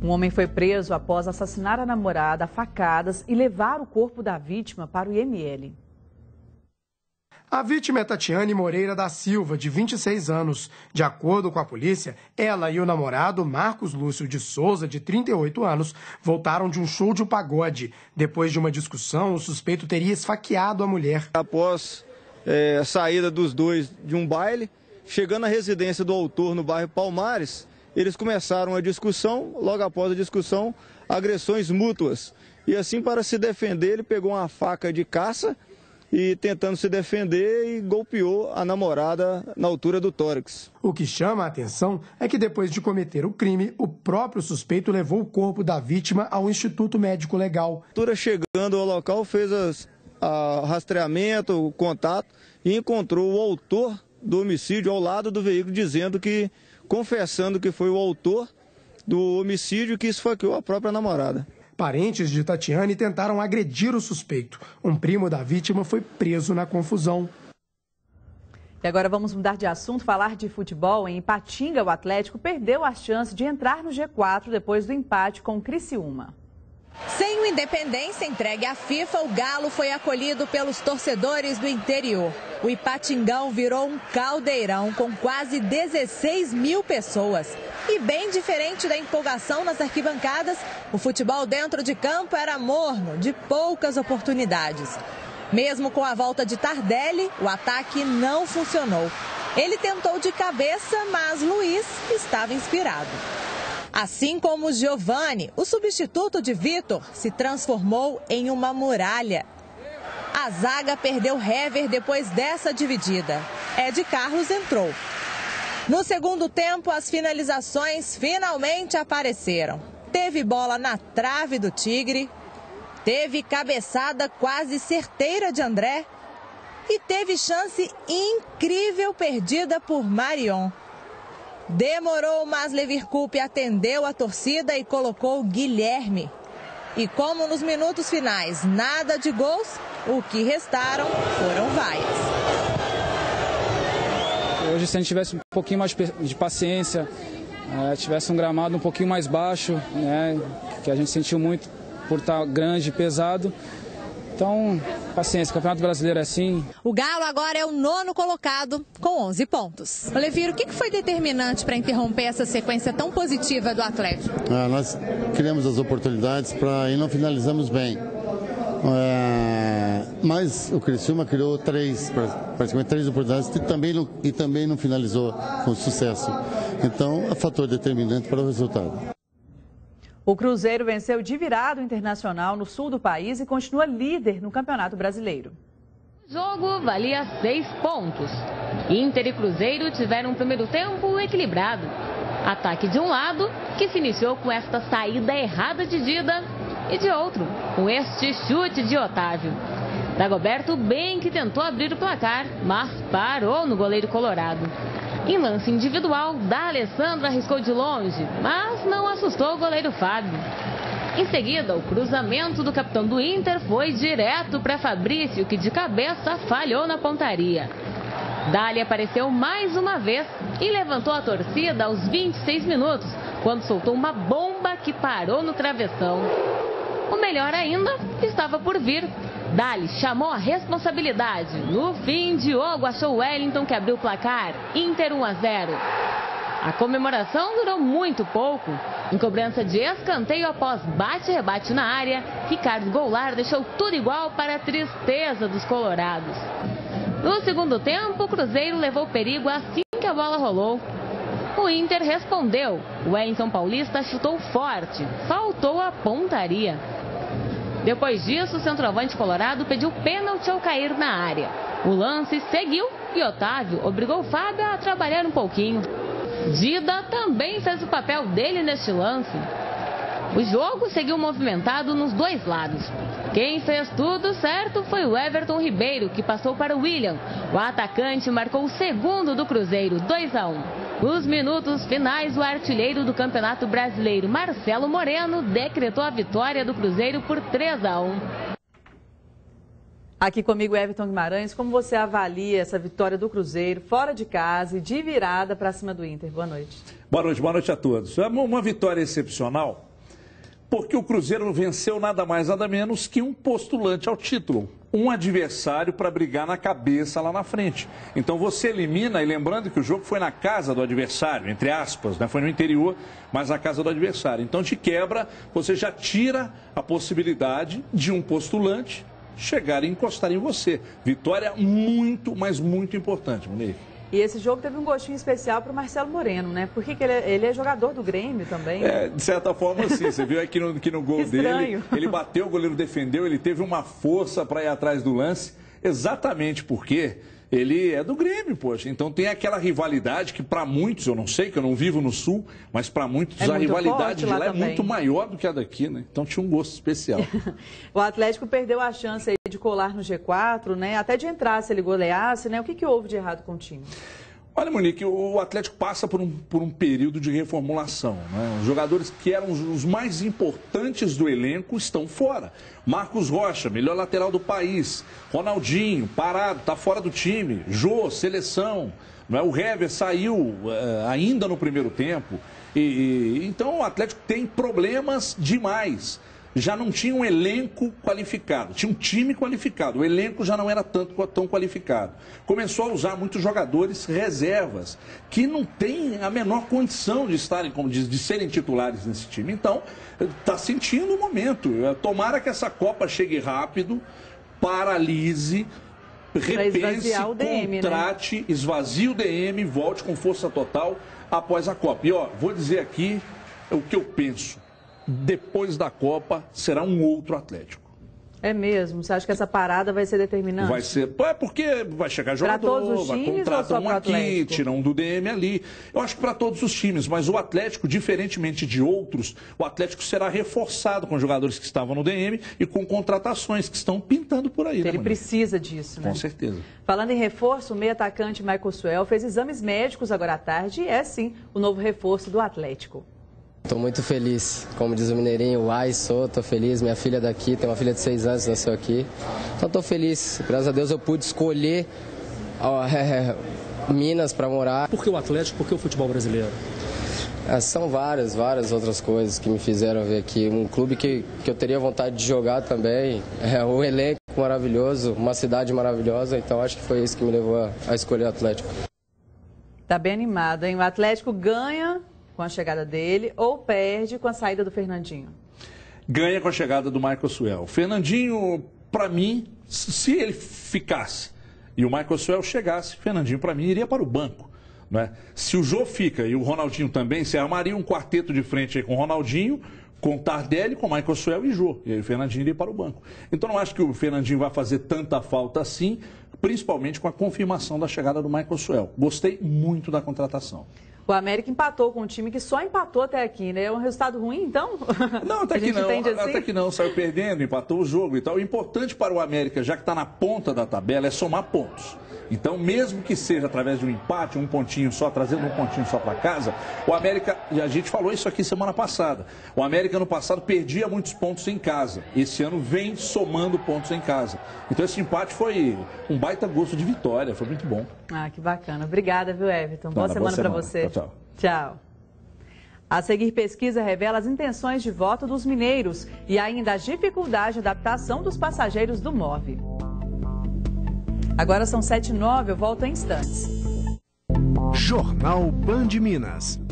Um homem foi preso após assassinar a namorada a facadas e levar o corpo da vítima para o IML. A vítima é Tatiane Moreira da Silva, de 26 anos. De acordo com a polícia, ela e o namorado, Marcos Lúcio de Souza, de 38 anos, voltaram de um show de pagode. Depois de uma discussão, o suspeito teria esfaqueado a mulher. Após a saída dos dois de um baile, chegando à residência do autor no bairro Palmares, eles começaram a discussão. Logo após a discussão, agressões mútuas. E assim, para se defender, ele pegou uma faca de caça e, tentando se defender, golpeou a namorada na altura do tórax. O que chama a atenção é que, depois de cometer o crime, o próprio suspeito levou o corpo da vítima ao Instituto Médico Legal. Chegando ao local, fez o rastreamento, o contato, e encontrou o autor do homicídio ao lado do veículo, confessando que foi o autor do homicídio que esfaqueou a própria namorada. Parentes de Tatiane tentaram agredir o suspeito. Um primo da vítima foi preso na confusão. E agora vamos mudar de assunto, falar de futebol. Em Ipatinga, o Atlético perdeu a chance de entrar no G4 depois do empate com o Criciúma. Sem o Independência entregue à FIFA, o Galo foi acolhido pelos torcedores do interior. O Ipatingão virou um caldeirão com quase 16 mil pessoas. E bem diferente da empolgação nas arquibancadas, o futebol dentro de campo era morno, de poucas oportunidades. Mesmo com a volta de Tardelli, o ataque não funcionou. Ele tentou de cabeça, mas Luiz estava inspirado. Assim como Giovani, o substituto de Vitor se transformou em uma muralha. A zaga perdeu Hever depois dessa dividida. Ed Carlos entrou. No segundo tempo, as finalizações finalmente apareceram. Teve bola na trave do Tigre, teve cabeçada quase certeira de André e teve chance incrível perdida por Marion. Demorou, mas Leverkusen atendeu a torcida e colocou Guilherme. E como nos minutos finais nada de gols, o que restaram foram vaias. Hoje, se a gente tivesse um pouquinho mais de paciência, tivesse um gramado um pouquinho mais baixo, né, que a gente sentiu muito por estar grande e pesado. Então, paciência, o Campeonato Brasileiro é assim. O Galo agora é o 9º colocado, com 11 pontos. Oliviro, o que foi determinante para interromper essa sequência tão positiva do Atlético? Nós criamos as oportunidades e não finalizamos bem. Mas o Criciúma criou praticamente três oportunidades e também não finalizou com sucesso. Então, é fator determinante para o resultado. O Cruzeiro venceu de virada o Internacional no sul do país e continua líder no Campeonato Brasileiro. O jogo valia 6 pontos. Inter e Cruzeiro tiveram um primeiro tempo equilibrado. Ataque de um lado, que se iniciou com esta saída errada de Dida, e de outro, com este chute de Otávio. Dagoberto bem que tentou abrir o placar, mas parou no goleiro colorado. Em lance individual, D'Alessandro arriscou de longe, mas não assustou o goleiro Fábio. Em seguida, o cruzamento do capitão do Inter foi direto para Fabrício, que de cabeça falhou na pontaria. Dali apareceu mais uma vez e levantou a torcida aos 26 minutos, quando soltou uma bomba que parou no travessão. O melhor ainda estava por vir. Dali chamou a responsabilidade. No fim, Diogo achou Wellington, que abriu o placar. Inter 1-0. A comemoração durou muito pouco. Em cobrança de escanteio após bate-rebate na área, Ricardo Goulart deixou tudo igual para a tristeza dos colorados. No segundo tempo, o Cruzeiro levou perigo assim que a bola rolou. O Inter respondeu. O Wellington Paulista chutou forte. Faltou a pontaria. Depois disso, o centroavante colorado pediu pênalti ao cair na área. O lance seguiu e Otávio obrigou o Fábio a trabalhar um pouquinho. Dida também fez o papel dele neste lance. O jogo seguiu movimentado nos dois lados. Quem fez tudo certo foi o Everton Ribeiro, que passou para o William. O atacante marcou o segundo do Cruzeiro, 2-1. Nos minutos finais, o artilheiro do Campeonato Brasileiro, Marcelo Moreno, decretou a vitória do Cruzeiro por 3-1. Aqui comigo, Everton Guimarães. Como você avalia essa vitória do Cruzeiro, fora de casa e de virada para cima do Inter? Boa noite. Boa noite a todos. É uma vitória excepcional, Porque o Cruzeiro venceu nada mais, nada menos que um postulante ao título. Um adversário para brigar na cabeça lá na frente. Então você elimina, e lembrando que o jogo foi na casa do adversário, entre aspas, né? Foi no interior, mas na casa do adversário. Então te quebra, você já tira a possibilidade de um postulante chegar e encostar em você. Vitória muito, mas muito importante, Monique. E esse jogo teve um gostinho especial para o Marcelo Moreno, né? Porque ele é jogador do Grêmio também. É, de certa forma, sim. Você viu aqui no gol dele, ele bateu, o goleiro defendeu, ele teve uma força para ir atrás do lance, exatamente porque ele é do Grêmio, poxa. Então tem aquela rivalidade que para muitos, eu não sei, que eu não vivo no Sul, mas para muitos a rivalidade de lá é muito maior do que a daqui, né? Então tinha um gosto especial. O Atlético perdeu a chance aí de colar no G4, né? Até de entrar se ele goleasse, né? O que houve de errado com o time? Olha, Monique, o Atlético passa por um período de reformulação, né? Os jogadores que eram os mais importantes do elenco estão fora. Marcos Rocha, melhor lateral do país. Ronaldinho, parado, está fora do time. Jô, seleção. Não é? O Hever saiu ainda no primeiro tempo. Então o Atlético tem problemas demais. Já não tinha um elenco qualificado, tinha um time qualificado, o elenco já não era tão qualificado. Começou a usar muitos jogadores reservas, que não têm a menor condição de estarem, de serem titulares nesse time. Então, está sentindo o momento. Tomara que essa Copa chegue rápido, paralise, repense, contrate, né? Esvazie o DM, volte com força total após a Copa. E ó, vou dizer aqui o que eu penso. Depois da Copa, será um outro Atlético. É mesmo? Você acha que essa parada vai ser determinante? Vai ser. É porque vai chegar jogador, vai contratar um aqui, tira um do DM ali. Eu acho que para todos os times, mas o Atlético, diferentemente de outros, o Atlético será reforçado com jogadores que estavam no DM e com contratações que estão pintando por aí. Ele precisa disso, né? Com certeza. Falando em reforço, o meio-atacante Michael Suel fez exames médicos agora à tarde e é sim o novo reforço do Atlético. Estou muito feliz, como diz o mineirinho, estou feliz, minha filha é daqui, tem uma filha de 6 anos, nasceu aqui, então estou feliz, graças a Deus eu pude escolher Minas para morar. Por que o Atlético, por que o futebol brasileiro? São várias outras coisas que me fizeram vir aqui, um clube que eu teria vontade de jogar também, um elenco maravilhoso, uma cidade maravilhosa, então acho que foi isso que me levou a escolher o Atlético. Tá bem animado, hein? O Atlético ganha com a chegada dele ou perde com a saída do Fernandinho? Ganha com a chegada do Michael Suel. O Fernandinho, para mim, se ele ficasse e o Michael Suel chegasse, Fernandinho, para mim, iria para o banco. Não é? Se o Jô fica e o Ronaldinho também, você armaria um quarteto de frente aí com o Ronaldinho, com Tardelli, com Michael Suel e Jô. E aí o Fernandinho iria para o banco. Então não acho que o Fernandinho vai fazer tanta falta assim, principalmente com a confirmação da chegada do Michael Suel. Gostei muito da contratação. O América empatou com um time que só empatou até aqui, né? É um resultado ruim, então? Não, até que não. Até que não. Saiu perdendo, empatou o jogo e tal. O importante para o América, já que está na ponta da tabela, é somar pontos. Então, mesmo que seja através de um empate, um pontinho só, trazendo um pontinho só para casa, o América, e a gente falou isso aqui semana passada, o América no passado perdia muitos pontos em casa. Esse ano vem somando pontos em casa. Então, esse empate foi um baita gosto de vitória, foi muito bom. Ah, que bacana. Obrigada, viu, Everton? Boa semana para você. Tchau. Tchau. A seguir, pesquisa revela as intenções de voto dos mineiros e ainda as dificuldades de adaptação dos passageiros do MOVE. Agora são 7h09, eu volto em instantes. Jornal Band Minas.